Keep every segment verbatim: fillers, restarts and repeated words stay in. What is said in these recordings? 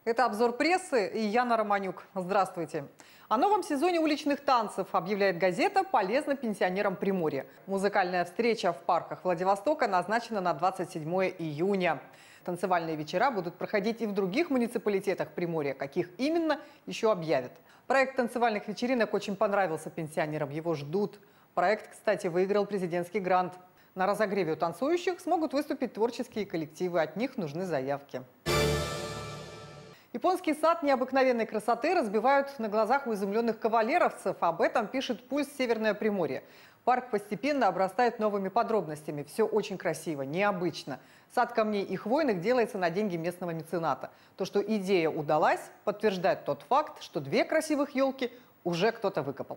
Это обзор прессы и Яна Романюк. Здравствуйте. О новом сезоне уличных танцев объявляет газета «Полезно пенсионерам Приморья». Музыкальная встреча в парках Владивостока назначена на двадцать седьмое июня. Танцевальные вечера будут проходить и в других муниципалитетах Приморья. Каких именно, еще объявят. Проект танцевальных вечеринок очень понравился пенсионерам. Его ждут. Проект, кстати, выиграл президентский грант. На разогреве у танцующих смогут выступить творческие коллективы. От них нужны заявки. Японский сад необыкновенной красоты разбивают на глазах у изумленных кавалеровцев. Об этом пишет «Пульс Северное Приморье». Парк постепенно обрастает новыми подробностями. Все очень красиво, необычно. Сад камней и хвойных делается на деньги местного мецената. То, что идея удалась, подтверждает тот факт, что две красивых елки уже кто-то выкопал.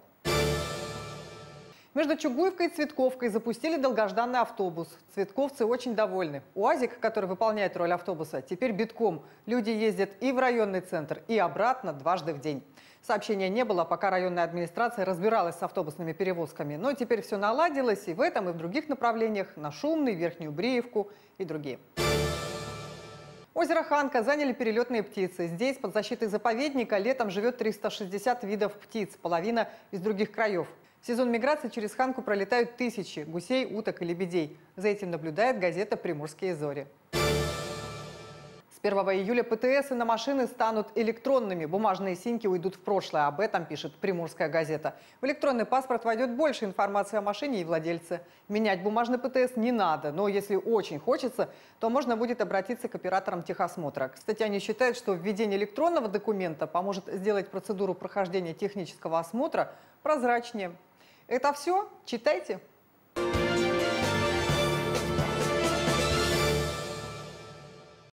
Между Чугуевкой и Цветковкой запустили долгожданный автобус. Цветковцы очень довольны. УАЗик, который выполняет роль автобуса, теперь битком. Люди ездят и в районный центр, и обратно дважды в день. Сообщения не было, пока районная администрация разбиралась с автобусными перевозками. Но теперь все наладилось и в этом, и в других направлениях. На Шумный, Верхнюю Бреевку и другие. Озеро Ханка заняли перелетные птицы. Здесь, под защитой заповедника, летом живет триста шестьдесят видов птиц, половина из других краев. В сезон миграции через Ханку пролетают тысячи гусей, уток и лебедей. За этим наблюдает газета «Приморские зори». С первого июля ПТСы на машины станут электронными. Бумажные симки уйдут в прошлое. Об этом пишет «Приморская газета». В электронный паспорт войдет больше информации о машине и владельце. Менять бумажный ПТС не надо, но если очень хочется, то можно будет обратиться к операторам техосмотра. Кстати, они считают, что введение электронного документа поможет сделать процедуру прохождения технического осмотра прозрачнее. Это все. Читайте.